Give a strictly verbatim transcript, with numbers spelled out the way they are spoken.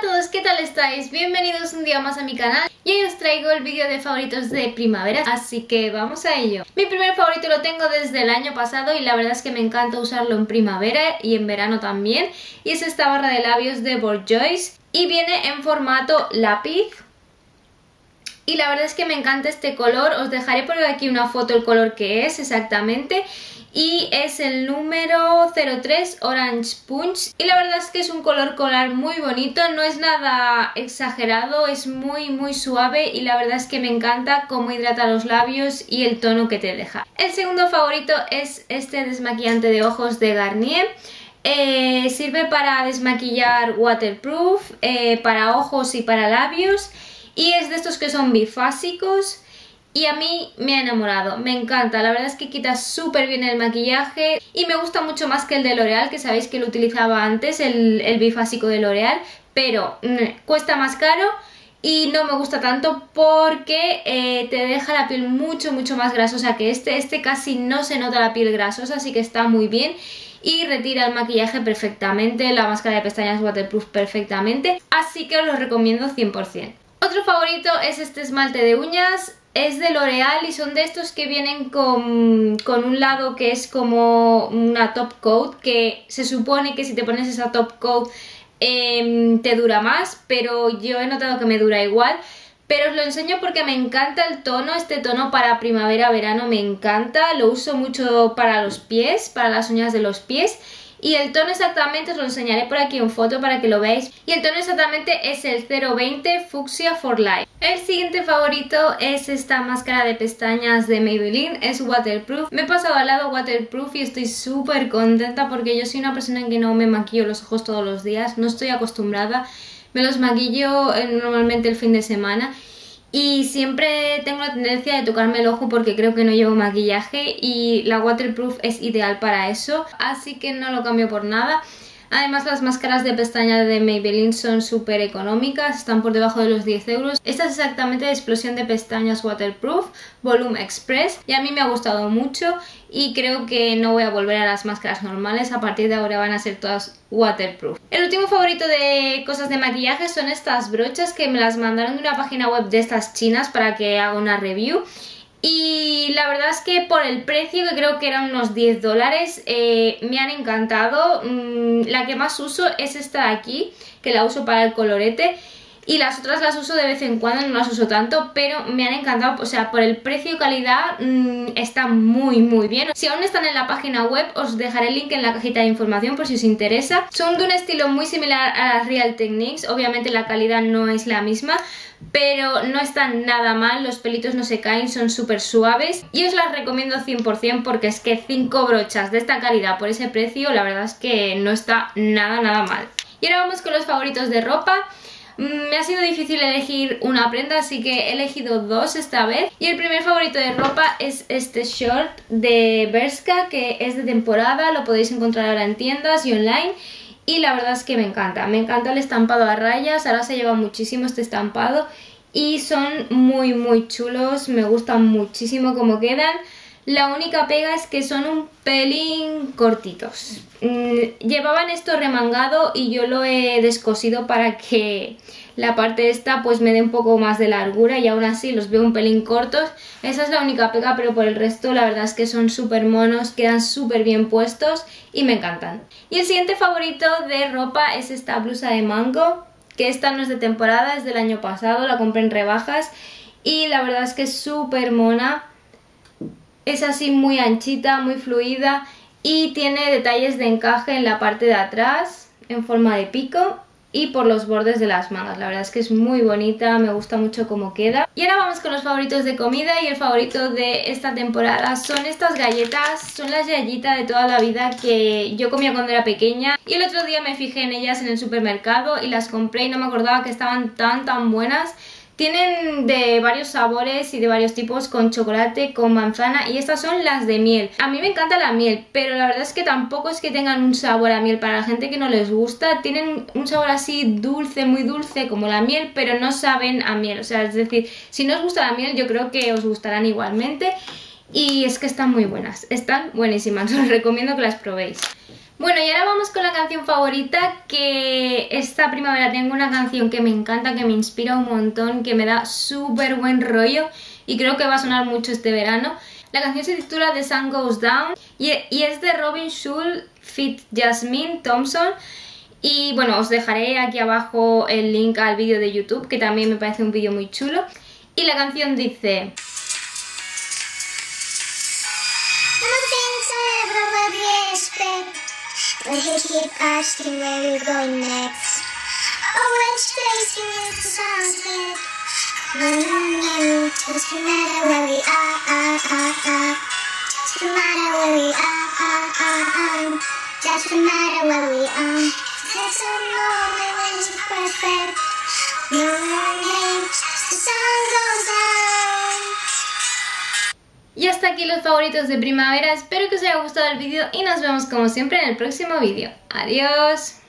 todos, ¿qué tal estáis? Bienvenidos un día más a mi canal y hoy os traigo el vídeo de favoritos de primavera, así que vamos a ello. Mi primer favorito lo tengo desde el año pasado y la verdad es que me encanta usarlo en primavera y en verano también, y es esta barra de labios de Bourjois y viene en formato lápiz. Y la verdad es que me encanta este color, os dejaré por aquí una foto el color que es exactamente. Y es el número cero tres Orange Punch. Y la verdad es que es un color coral muy bonito, no es nada exagerado, es muy muy suave y la verdad es que me encanta cómo hidrata los labios y el tono que te deja. El segundo favorito es este desmaquillante de ojos de Garnier. Eh, sirve para desmaquillar waterproof, eh, para ojos y para labios. Y es de estos que son bifásicos y a mí me ha enamorado, me encanta. La verdad es que quita súper bien el maquillaje y me gusta mucho más que el de L'Oreal, que sabéis que lo utilizaba antes, el, el bifásico de L'Oreal, pero mmm, cuesta más caro y no me gusta tanto porque eh, te deja la piel mucho mucho más grasosa que este. Este casi no se nota la piel grasosa, así que está muy bien y retira el maquillaje perfectamente, la máscara de pestañas waterproof perfectamente, así que os lo recomiendo cien por cien. Otro favorito es este esmalte de uñas, es de L'Oreal y son de estos que vienen con, con un lado que es como una top coat, que se supone que si te pones esa top coat eh, te dura más, pero yo he notado que me dura igual. Pero os lo enseño porque me encanta el tono, este tono para primavera-verano me encanta, lo uso mucho para los pies, para las uñas de los pies. Y el tono exactamente os lo enseñaré por aquí en foto para que lo veáis. Y el tono exactamente es el cero veinte Fuchsia for Life. El siguiente favorito es esta máscara de pestañas de Maybelline. Es waterproof. Me he pasado al lado waterproof y estoy súper contenta porque yo soy una persona que no me maquillo los ojos todos los días. No estoy acostumbrada. Me los maquillo normalmente el fin de semana. Y siempre tengo la tendencia de tocarme el ojo porque creo que no llevo maquillaje y la waterproof es ideal para eso, así que no lo cambio por nada. Además las máscaras de pestañas de Maybelline son súper económicas, están por debajo de los diez euros. Esta es exactamente de explosión de pestañas waterproof, Volume Express, y a mí me ha gustado mucho y creo que no voy a volver a las máscaras normales, a partir de ahora van a ser todas waterproof. El último favorito de cosas de maquillaje son estas brochas que me las mandaron de una página web de estas chinas para que haga una review. Y la verdad es que por el precio, que creo que eran unos diez dólares, eh, me han encantado. Mm, la que más uso es esta de aquí, que la uso para el colorete. Y las otras las uso de vez en cuando, no las uso tanto, pero me han encantado. O sea, por el precio y calidad mmm, está muy muy bien. Si aún están en la página web, os dejaré el link en la cajita de información por si os interesa. Son de un estilo muy similar a las Real Techniques, obviamente la calidad no es la misma, pero no están nada mal, los pelitos no se caen, son súper suaves y os las recomiendo cien por cien porque es que cinco brochas de esta calidad por ese precio, la verdad es que no está nada nada mal. Y ahora vamos con los favoritos de ropa. Me ha sido difícil elegir una prenda, así que he elegido dos esta vez. Y el primer favorito de ropa es este short de Bershka, que es de temporada, lo podéis encontrar ahora en tiendas y online. Y la verdad es que me encanta, me encanta el estampado a rayas, ahora se lleva muchísimo este estampado. Y son muy muy chulos, me gustan muchísimo cómo quedan. La única pega es que son un pelín cortitos. Mm, llevaban esto remangado y yo lo he descosido para que la parte esta pues me dé un poco más de largura y aún así los veo un pelín cortos. Esa es la única pega, pero por el resto la verdad es que son súper monos, quedan súper bien puestos y me encantan. Y el siguiente favorito de ropa es esta blusa de mango, que esta no es de temporada, es del año pasado, la compré en rebajas y la verdad es que es súper mona. Es así muy anchita, muy fluida y tiene detalles de encaje en la parte de atrás en forma de pico y por los bordes de las mangas. La verdad es que es muy bonita, me gusta mucho cómo queda. Y ahora vamos con los favoritos de comida y el favorito de esta temporada son estas galletas. Son las Yayita de toda la vida que yo comía cuando era pequeña y el otro día me fijé en ellas en el supermercado y las compré y no me acordaba que estaban tan tan buenas. Tienen de varios sabores y de varios tipos, con chocolate, con manzana, y estas son las de miel. A mí me encanta la miel, pero la verdad es que tampoco es que tengan un sabor a miel. Para la gente que no les gusta, tienen un sabor así dulce, muy dulce como la miel, pero no saben a miel. O sea, es decir, si no os gusta la miel, yo creo que os gustarán igualmente. Y es que están muy buenas, están buenísimas, os recomiendo que las probéis. Bueno, y ahora vamos con la canción favorita, que esta primavera tengo una canción que me encanta, que me inspira un montón, que me da súper buen rollo y creo que va a sonar mucho este verano. La canción se titula The Sun Goes Down y, y es de Robin Schulz feat. Jasmine Thompson. Y bueno, os dejaré aquí abajo el link al vídeo de YouTube, que también me parece un vídeo muy chulo. Y la canción dice... But he keep asking where we're going next. Oh, which place you need to sound it. Doesn't matter where we are, are, are, are. Doesn't matter where we are, are, are, are. Doesn't matter where we are. There's a moment when it's perfect. No one hates, the sun goes down. Y hasta aquí los favoritos de primavera, espero que os haya gustado el vídeo y nos vemos como siempre en el próximo vídeo. ¡Adiós!